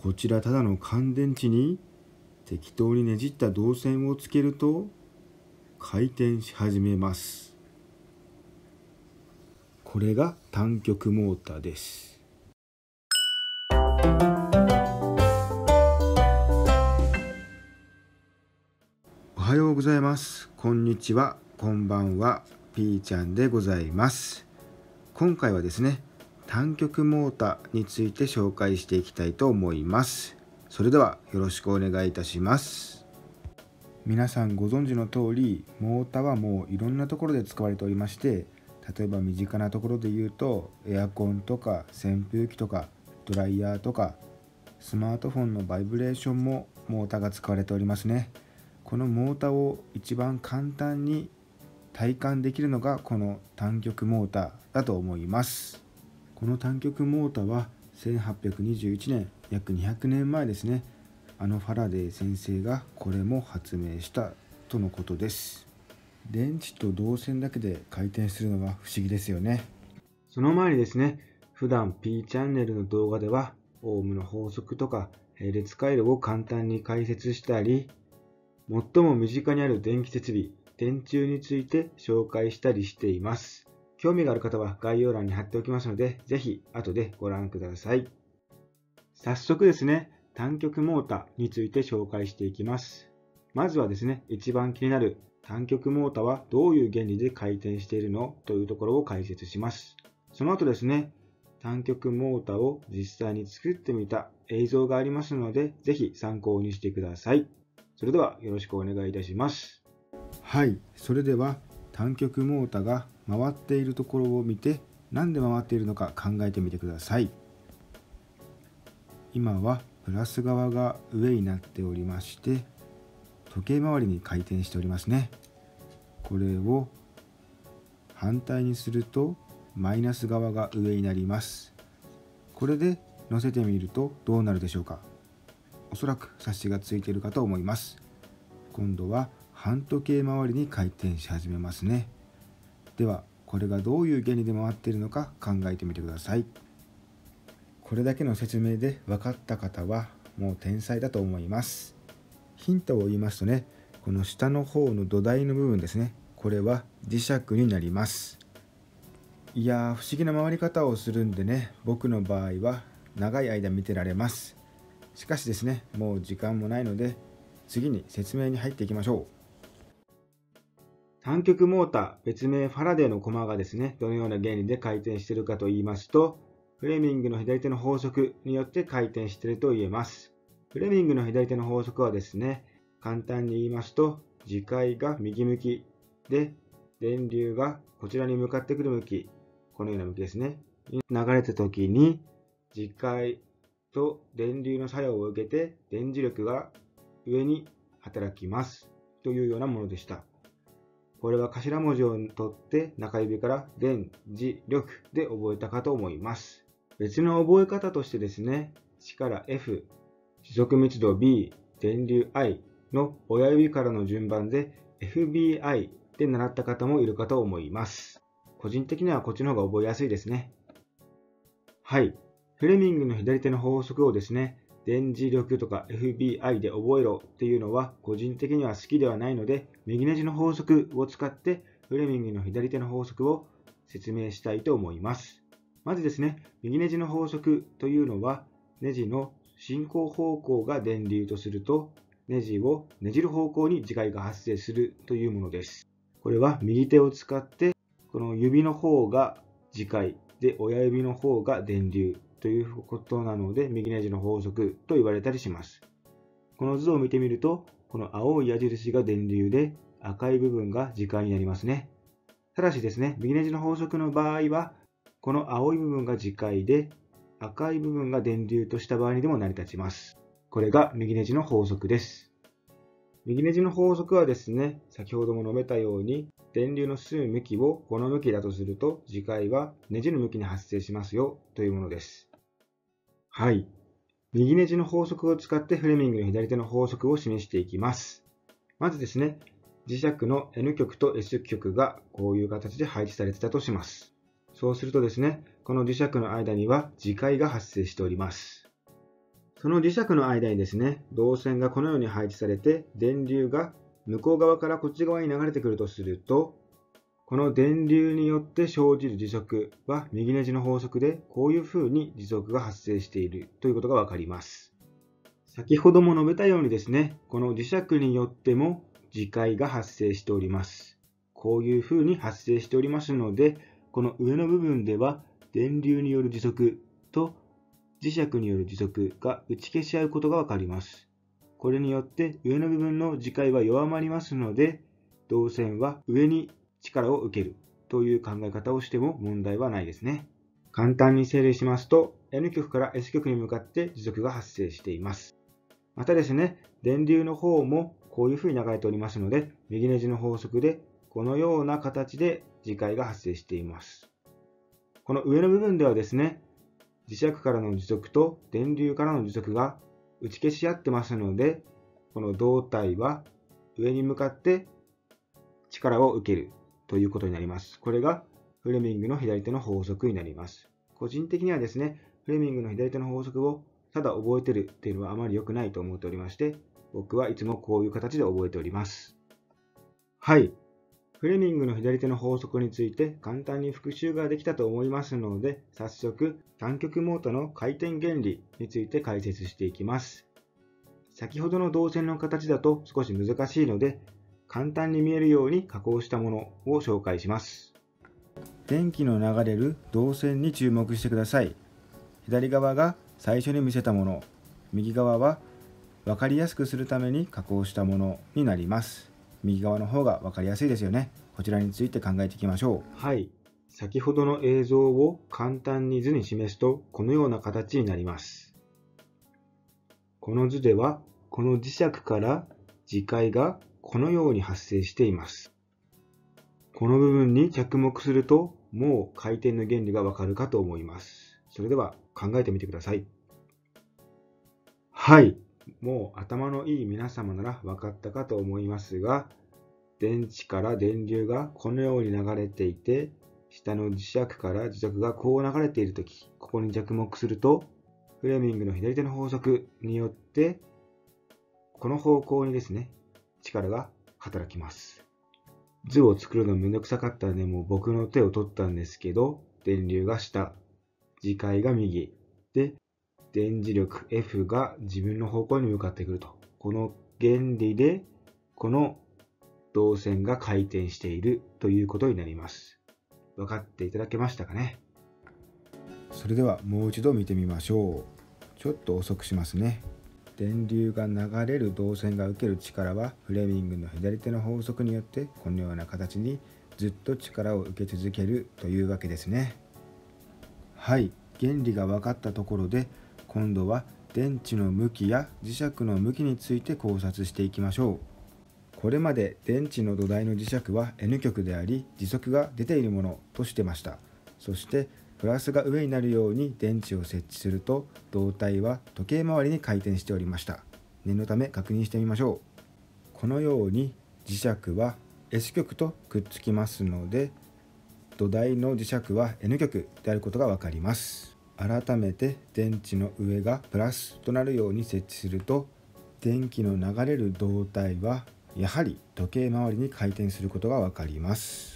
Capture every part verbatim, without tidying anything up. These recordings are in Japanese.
こちらただの乾電池に適当にねじった導線をつけると回転し始めます。これが単極モーターです。おはようございます。こんにちは、こんばんは。ピーちゃんでございます。今回はですね、単極モーターについて紹介していきたいと思います。それではよろしくお願いいたします。皆さんご存知の通り、モーターはもういろんなところで使われておりまして、例えば身近なところで言うとエアコンとか扇風機とかドライヤーとかスマートフォンのバイブレーションもモーターが使われておりますね。このモーターを一番簡単に体感できるのがこの単極モーターだと思います。この単極モーターはせんはっぴゃくにじゅういちねん、約にひゃくねんまえですね、あのファラデー先生がこれも発明したとのことです。電池と導線だけで回転するのは不思議ですよね。その前にですね、普段 P チャンネルの動画ではオームの法則とか並列回路を簡単に解説したり、最も身近にある電気設備、電柱について紹介したりしています。興味がある方は概要欄に貼っておきますので、ぜひ後でご覧ください。早速ですね、単極モーターについて紹介していきます。まずはですね、一番気になる単極モーターはどういう原理で回転しているのというところを解説します。その後ですね、単極モーターを実際に作ってみた映像がありますので、ぜひ参考にしてください。それではよろしくお願いいたします。はい、それでは単極モーターが回っているところを見て、なんで回っているのか考えてみてください。今はプラス側が上になっておりまして、時計回りに回転しておりますね。これを反対にするとマイナス側が上になります。これで乗せてみるとどうなるでしょうか。おそらく察しがついているかと思います。今度は反時計回りに回転し始めますね。ではこれがどういう原理で回っているのか考えてみてください。これだけの説明で分かった方はもう天才だと思います。ヒントを言いますとね、この下の方の土台の部分ですね、これは磁石になります。いやー、不思議な回り方をするんでね、僕の場合は長い間見てられます。しかしですね、もう時間もないので次に説明に入っていきましょう。単極モーター、別名ファラデーの駒がですね、どのような原理で回転しているかと言いますと、フレミングの左手の法則によって回転していると言えます。フレミングの左手の法則はですね、簡単に言いますと、磁界が右向きで、電流がこちらに向かってくる向き、このような向きですね、に流れたときに、磁界と電流の作用を受けて、電磁力が上に働きますというようなものでした。これは頭文字を取って中指から電磁力で覚えたかと思います。別の覚え方としてですね、力 F、持続密度 B、電流 I の親指からの順番で エフビーアイ で習った方もいるかと思います。個人的にはこっちの方が覚えやすいですね。はい。フレミングの左手の法則をですね、電磁力とか エフビーアイ で覚えろっていうのは個人的には好きではないので、右ネジの法則を使ってフレミングの左手の法則を説明したいと思います。まずですね、右ネジの法則というのは、ネジの進行方向が電流とすると、ネジをねじる方向に磁界が発生するというものです。これは右手を使って、この指の方が磁界で親指の方が電流ということなので、右ネジの法則と言われたりします。この図を見てみると、この青い矢印が電流で赤い部分が磁界になりますね。ただしですね、右ネジの法則の場合は、この青い部分が磁界で赤い部分が電流とした場合にでも成り立ちます。これが右ネジの法則です。右ネジの法則はですね、先ほども述べたように、電流の進む向きをこの向きだとすると、磁界はネジの向きに発生しますよというものです。はい。右ネジの法則を使ってフレミングの左手の法則を示していきます。まずですね、磁石の N 極と S 極がこういう形で配置されていたとします。そうするとですね、この磁石の間には磁界が発生しております。 その磁石の間にですね、導線がこのように配置されて、電流が向こう側からこっち側に流れてくるとすると、この電流によって生じる磁石は右ネジの法則で、こういう風に磁石が発生しているということがわかります。先ほども述べたようにですね、この磁石によっても磁界が発生しております。こういう風に発生しておりますので、この上の部分では電流による磁石と磁石による磁石が打ち消し合うことがわかります。これによって上の部分の磁界は弱まりますので、導線は上に力を受けるという考え方をしても問題はないですね。簡単に整理しますと、N 極から S 極に向かって磁石が発生しています。またですね、電流の方もこういう風に流れておりますので、右ネジの法則でこのような形で磁界が発生しています。この上の部分ではですね、磁石からの磁石と電流からの磁石が打ち消し合ってますので、この導体は上に向かって力を受けるということになります。これがフレミングの左手の法則になります。個人的にはですね、フレミングの左手の法則をただ覚えてるっていうのはあまり良くないと思っておりまして、僕はいつもこういう形で覚えております。はい。フレミングの左手の法則について簡単に復習ができたと思いますので、早速単極モータの回転原理について解説していきます。先ほどの導線の形だと少し難しいので、簡単に見えるように加工したものを紹介します。電気の流れる導線に注目してください。左側が最初に見せたもの、右側は分かりやすくするために加工したものになります。右側の方が分かりやすいですよね。こちらについて考えていきましょう。はい。先ほどの映像を簡単に図に示すと、このような形になります。この図では、この磁石から磁界がこのように発生しています。この部分に着目すると、もう回転の原理がわかるかと思います。それでは考えてみてください。はい。もう頭のいい皆様なら分かったかと思いますが、電池から電流がこのように流れていて、下の磁石から磁石がこう流れているとき、ここに着目すると、フレミングの左手の法則によって、この方向にですね、力が働きます。図を作るのめんどくさかったので、もう僕の手を取ったんですけど、電流が下、磁界が右、で、電磁力 F が自分の方向に向かってくると。この原理で、この導線が回転しているということになります。分かっていただけましたかね。それではもう一度見てみましょう。ちょっと遅くしますね。電流が流れる導線が受ける力はフレミングの左手の法則によってこのような形にずっと力を受け続けるというわけですね。はい、原理が分かったところで今度は電池の向きや磁石の向きについて考察していきましょう。これまで電池の土台の磁石は N 極であり磁石が出ているものとしてました。そしてプラスが上になるように電池を設置すると導体は時計回りに回転しておりました。念のため確認してみましょう。このように磁石は S 極とくっつきますので土台の磁石は N 極であることが分かります。改めて電池の上がプラスとなるように設置すると電気の流れる導体はやはり時計回りに回転することが分かります。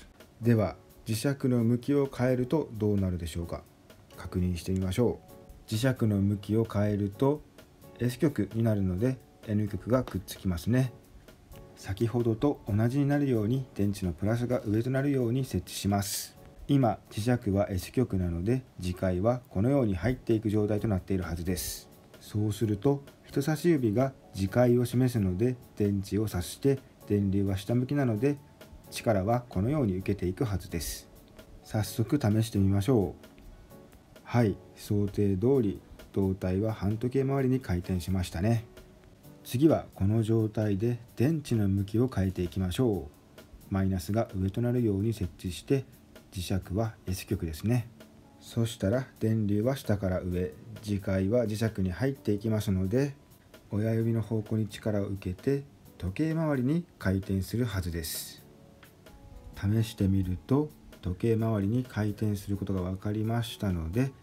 では磁石の向きを変えるとどうなるでしょうか。確認してみましょう。磁石の向きを変えると S 極になるので N 極がくっつきますね。先ほどと同じになるように電池のプラスが上となるように設置します。今磁石は S 極なので磁界はこのように入っていく状態となっているはずです。そうすると人差し指が磁界を示すので電池を指して電流は下向きなので力はこのように受けていくはずです。早速試してみましょう。はい、想定通り導体は半時計回りに回転しましたね。次はこの状態で電池の向きを変えていきましょう。マイナスが上となるように設置して磁石は S 極ですね。そしたら電流は下から上、磁界は磁石に入っていきますので親指の方向に力を受けて時計回りに回転するはずです。試してみると時計回りに回転することが分かりましたので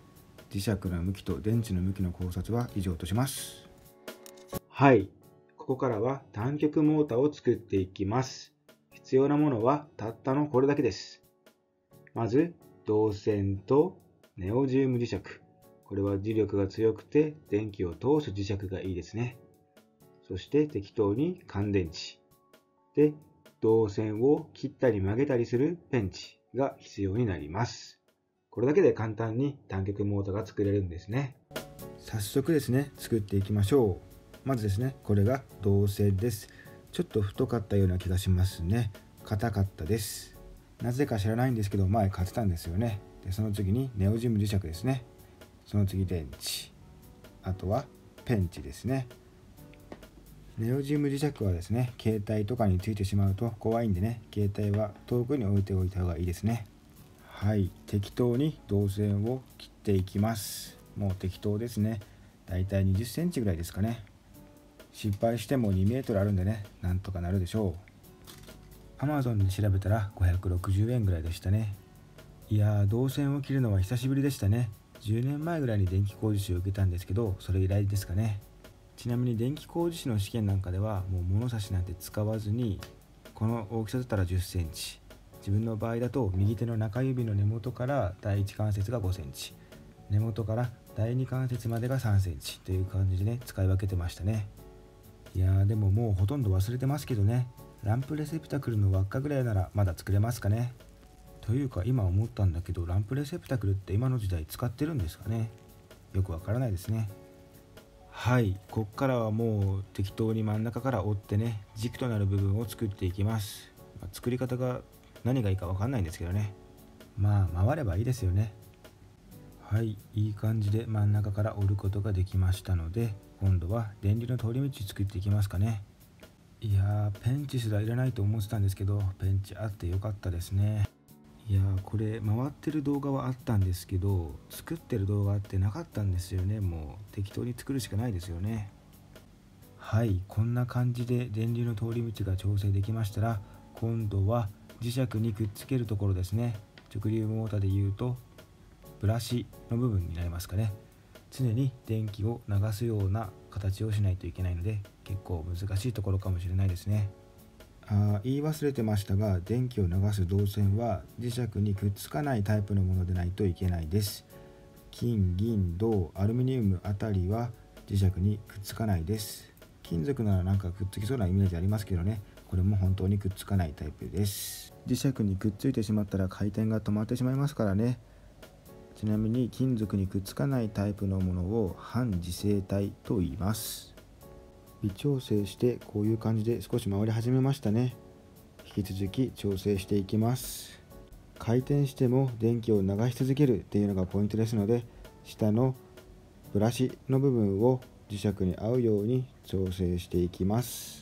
磁石の向きと電池の向きの考察は以上とします。 はい、ここからは単極モーターを作っていきます。必要なものはたったのこれだけです。まず導線とネオジウム磁石。これは磁力が強くて電気を通す磁石がいいですね。そして適当に乾電池。で、導線を切ったり曲げたりするペンチが必要になります。これだけで簡単に単極モーターが作れるんですね。 早速ですね、作っていきましょう。まずですね、これが導線です。ちょっと太かったような気がしますね。硬かったです。なぜか知らないんですけど、前買ってたんですよね。で、その次にネオジウム磁石ですね。その次電池。あとはペンチですね。ネオジウム磁石はですね、携帯とかについてしまうと怖いんでね、携帯は遠くに置いておいた方がいいですね。はい、適当に導線を切っていきます。もう適当ですね。だいたいにじゅっセンチぐらいですかね。失敗してもにメートルあるんでね、なんとかなるでしょう。Amazon で調べたらごひゃくろくじゅうえんぐらいでしたね。いやー、導線を切るのは久しぶりでしたね。じゅうねんまえぐらいに電気工事士を受けたんですけど、それ以来ですかね。ちなみに電気工事士の試験なんかではもう物差しなんて使わずに、この大きさだったらじゅっセンチ、自分の場合だと右手の中指の根元から第一関節がごセンチ、根元から第二関節までがさんセンチという感じでね、使い分けてましたね。いやー、でももうほとんど忘れてますけどね。ランプレセプタクルの輪っかぐらいならまだ作れますかね。というか今思ったんだけど、ランプレセプタクルって今の時代使ってるんですかね。よくわからないですね。はい、こっからはもう適当に真ん中から折ってね、軸となる部分を作っていきます。まあ、作り方が何がいいかわかんないんですけどね。まあ回ればいいですよね。はい、いい感じで真ん中から折ることができましたので、今度は電流の通り道作っていきますかね。いやー、ペンチすらいらないと思ってたんですけど、ペンチあってよかったですね。いやー、これ回ってる動画はあったんですけど、作ってる動画ってなかったんですよね。もう適当に作るしかないですよね。はい、こんな感じで電流の通り道が調整できましたら、今度は磁石にくっつけるところですね。直流モーターでいうとブラシの部分になりますかね。常に電気を流すような形をしないといけないので、結構難しいところかもしれないですね。あ言い忘れてましたが、電気を流す導線は磁石にくっつかないタイプのものでないといけないです。金、銀、銅、アルミニウムあたりは磁石にくっつかないです。金属ならなんかくっつきそうなイメージありますけどね、これも本当にくっつかないタイプです。磁石にくっついてしまったら回転が止まってしまいますからね。ちなみに金属にくっつかないタイプのものを半磁性体と言います。微調整してこういう感じで少し回り始めましたね。引き続き調整していきます。回転しても電気を流し続けるっていうのがポイントですので、下のブラシの部分を磁石に合うように調整していきます。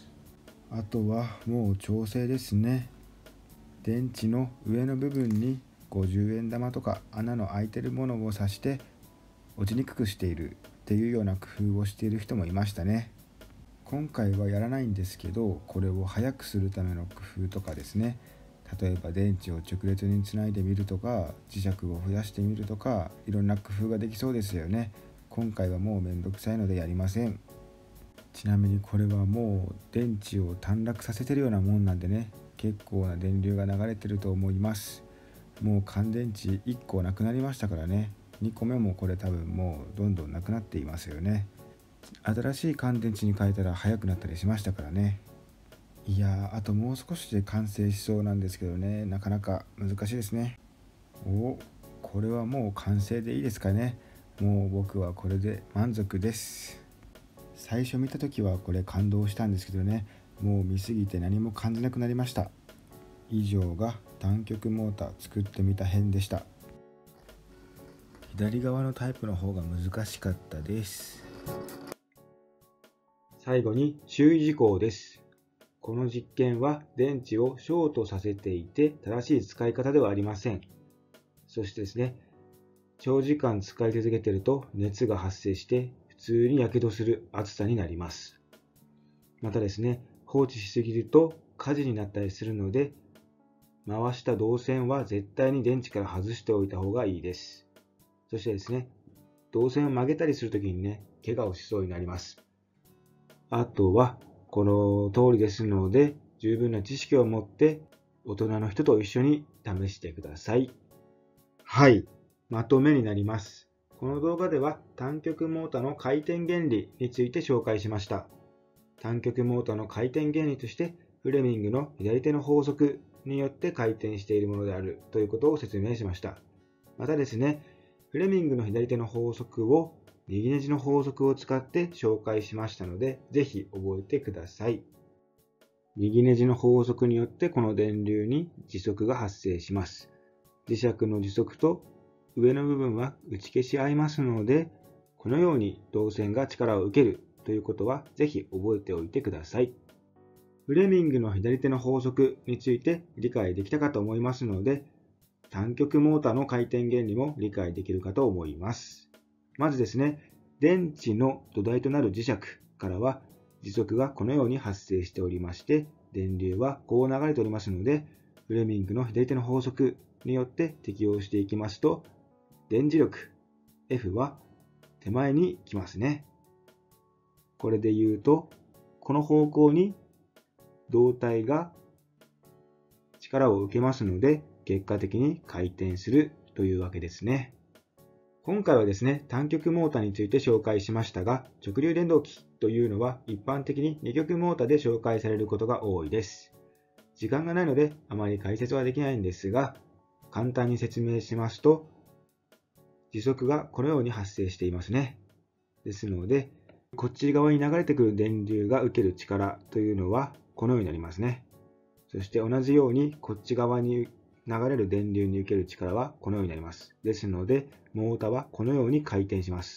あとはもう調整ですね。電池の上の部分にごじゅうえん玉とか穴の開いてるものを刺して落ちにくくしているっていうような工夫をしている人もいましたね。今回はやらないんですけど、これを速くするための工夫とかですね、例えば電池を直列につないでみるとか、磁石を増やしてみるとか、いろんな工夫ができそうですよね。今回はもうめんどくさいのでやりません。ちなみにこれはもう電池を短絡させてるようなもんなんでね、結構な電流が流れてると思います。もう乾電池いっこなくなりましたからね。にこめもこれ多分もうどんどんなくなっていますよね。新しい乾電池に変えたら速くなったりしましたからね。いやー、あともう少しで完成しそうなんですけどね、なかなか難しいですね。お、これはもう完成でいいですかね。もう僕はこれで満足です。最初見た時はこれ感動したんですけどね、もう見すぎて何も感じなくなりました。以上が単極モーター作ってみた編でした。左側のタイプの方が難しかったです。 最後に注意事項です。この実験は電池をショートさせていて正しい使い方ではありません。そしてですね、長時間使い続けていると熱が発生して普通にやけどする熱さになります。またですね、放置しすぎると火事になったりするので、回した導線は絶対に電池から外しておいた方がいいです。そしてですね、 導線を曲げたりするときにね、怪我をしそうになります。あとは、この通りですので、十分な知識を持って大人の人と一緒に試してください。はい、まとめになります。この動画では単極モータの回転原理について紹介しました。単極モータの回転原理として、フレミングの左手の法則によって回転しているものであるということを説明しました。またですね、フレミングの左手の法則を右ネジの法則を使って紹介しましたので、ぜひ覚えてください。右ネジの法則によってこの電流に磁石が発生します。磁石の磁石と上の部分は打ち消し合いますので、このように導線が力を受けるということはぜひ覚えておいてください。フレミングの左手の法則について理解できたかと思いますので、単極モーターの回転原理も理解できるかと思います。まずですね、電池の土台となる磁石からは磁石がこのように発生しておりまして、電流はこう流れておりますので、フレミングの左手の法則によって適用していきますと、電磁力 F は手前に来ますね。これで言うと、この方向に導体が力を受けますので、結果的に回転するというわけですね。今回はですね、単極モーターについて紹介しましたが、直流電動機というのは一般的に二極モーターで紹介されることが多いです。時間がないのであまり解説はできないんですが、簡単に説明しますと、磁石がこのように発生していますね。ですので、こっち側に流れてくる電流が受ける力というのはこのようになりますね。そして同じようにこっち側に流れる電流に受ける力はこのようになります。ですので、モーターはこのように回転します。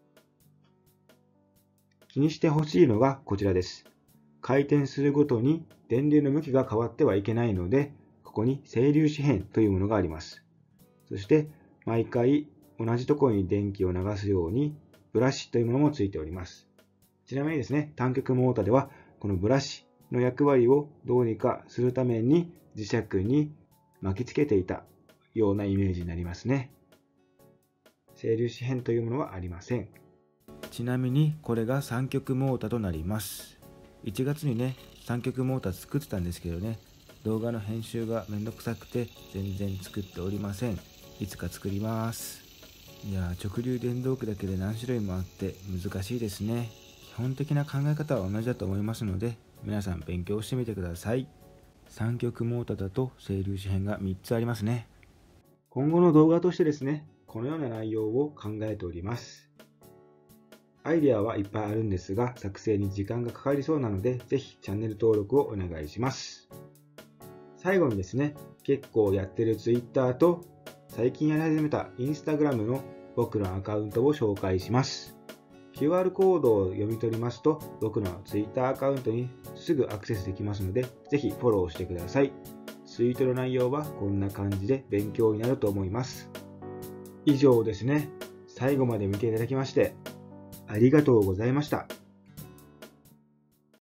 気にしてほしいのがこちらです。回転するごとに電流の向きが変わってはいけないので、ここに整粒子片というものがあります。そして、毎回同じところに電気を流すようにブラシというものもついております。ちなみにですね、単極モーターではこのブラシの役割をどうにかするために磁石に巻きつけていたようなイメージになりますね。整粒子片というものはありません。 ちなみにこれが三極モーターとなります。いちがつにね、三極モーター作ってたんですけどね、動画の編集がめんどくさくて全然作っておりません。いつか作ります。いやー、直流電動機だけで何種類もあって難しいですね。基本的な考え方は同じだと思いますので、皆さん勉強してみてください。三極モーターだと整粒子片がみっつありますね。 今後の動画としてですね、このような内容を考えております。アイデアはいっぱいあるんですが、作成に時間がかかりそうなので、ぜひチャンネル登録をお願いします。最後にですね、結構やってる Twitter と最近やり始めた Instagram の僕のアカウントを紹介します。キューアール コードを読み取りますと、僕の Twitter アカウントにすぐアクセスできますので、ぜひフォローしてください。ツイートの内容はこんな感じで勉強になると思います。以上ですね。最後まで見ていただきまして、ありがとうございました。